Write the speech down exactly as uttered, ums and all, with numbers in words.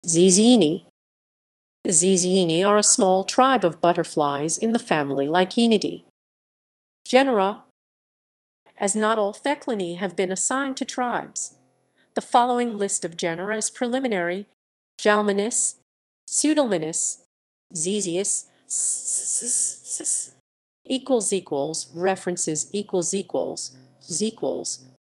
Zizini. Zizini are a small tribe of butterflies in the family Lycaenidae. Genera. As not all Theclinae have been assigned to tribes, the following list of genera is preliminary: Jalmanis, Pseudomonas, Zezius, equals equals references equals equals equals